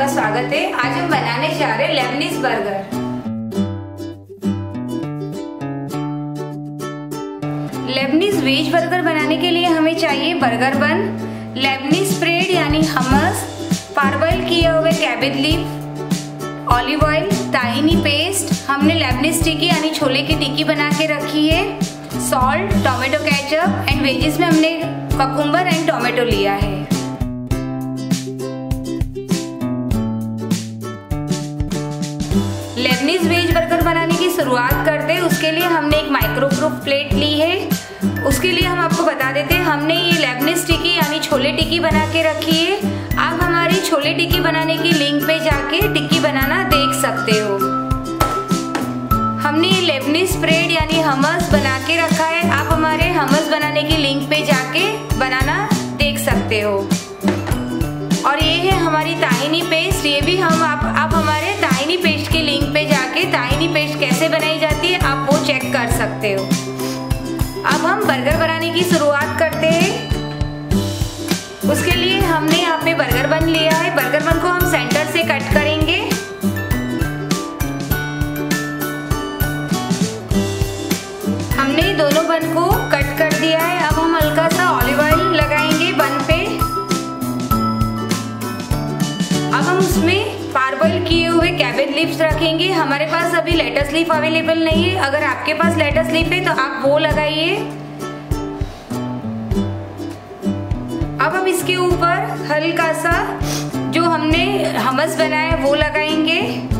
स्वागत है। आज हम बनाने जा रहे हैं Lebanese burger. Lebanese veg burger बनाने के लिए हमें चाहिए बर्गर बन, लेबनीज ब्रेड यानी हमस, पारबॉइल किए हुए cabbage leaf, olive oil, tahini paste, हमने लेबनीज टिक्की यानी छोले की टिक्की बना के रखी है, salt, tomato ketchup and veggies में हमने ककुम्बर एंड टोमेटो लिया है। लेबनीज वेज बर्गर बनाने की शुरुआत करते हैं। उसके लिए हमने एक माइक्रोवेव प्लेट ली है। उसके लिए हम आपको बता देते हैं, हमने ये लेबनीज टिक्की यानी छोले टिक्की बना के रखी है। आप हमारी छोले टिक्की बनाने की लिंक पे जाके टिक्की बनाना देख सकते हो। हमने ये लेबनीज ब्रेड यानी हमस बना के रखा है। आप हमारे हमस बनाने की लिंक पे जाके बनाना देख सकते हो। और ये है हमारी ताहिनी पेस्ट। ये भी हम आप हमारे ताहिनी पेस्ट की लिंक पे जाके ताहिनी पेस्ट कैसे बनाई जाती है आप वो चेक कर सकते हो। अब हम बर्गर बनाने की शुरुआत करते हैं। उसके लिए हमने यहाँ पे बर्गर बन लिया है। बर्गर बन को हम सेंटर से कट करेंगे। हमने दोनों बन को कट कर दिया है। अब हम हल्का सा ऑलिव ऑयल लगाएंगे बन पे। अब हम उसमें पारबॉइल किए हुए कैबेज लीव्स रखेंगे। हमारे पास अभी लेटस लीफ अवेलेबल नहीं है। अगर आपके पास लेटस लीफ है तो आप वो लगाइए। अब हम इसके ऊपर हल्का सा जो हमने हमस बनाया है वो लगाएंगे।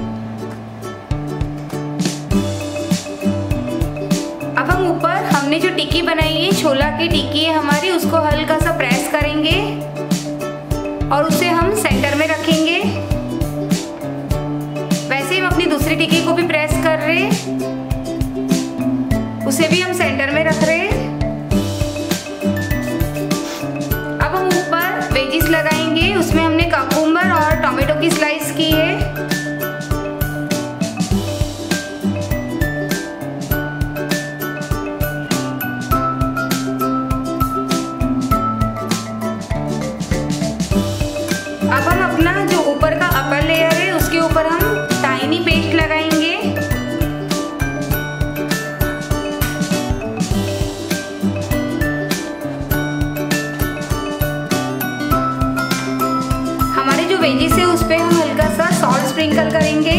अब हम ऊपर हमने जो टिक्की बनाई है, छोला की टिक्की है हमारी, उसको हल्का सा प्रेस करेंगे और उसे हम सेंटर में रखेंगे। वैसे हम अपनी दूसरी टिक्की को भी प्रेस कर रहे हैं, उसे भी हम सेंटर में रख रहे हैं। अब हम ऊपर वेजिस लगाएंगे। उसमें हमने ककुम्बर और टोमेटो की स्लाइस की है। अब हम अपना जो ऊपर का अपर लेयर है उसके ऊपर हम ताहिनी पेस्ट लगाएंगे। हमारे जो वेजिस है उस पे हम हल्का सा सॉल्ट स्प्रिंकल करेंगे।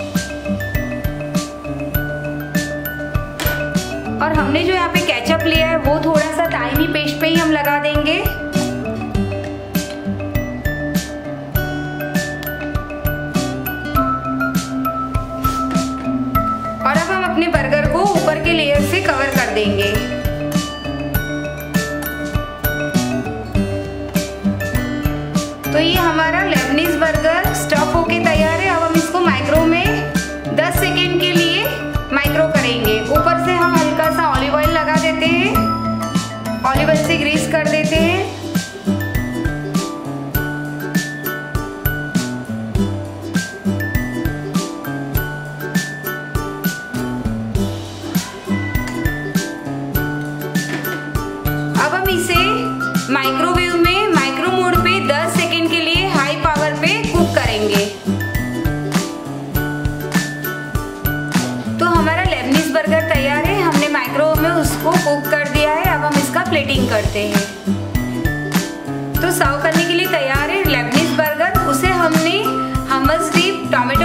और हमने जो यहाँ पे केचप लिया है वो थोड़ा सा ताहिनी पेस्ट पे ही हम लगा देंगे। और अब हम अपने बर्गर को ऊपर के लेयर से कवर कर देंगे। तो ये हमारा लेबनीज बर्गर स्टफ होके तैयार है। अब हम इसको माइक्रो में 10 सेकेंड के लिए माइक्रो करेंगे। ऊपर से हम हल्का सा ऑलिव ऑयल लगा देते हैं। ऑलिव ऑयल से ग्रीस कर देते हैं। इसे माइक्रोवेव में माइक्रो मोड पे 10 सेकेंड के लिए हाई पावर पे कुक करेंगे। तो हमारा लेबनीज बर्गर तैयार है। हमने माइक्रोवेव में उसको कुक कर दिया है। अब हम इसका प्लेटिंग करते हैं। तो सर्व करने के लिए तैयार है लेबनीज बर्गर। उसे हमने हमस डिप, टोमेटो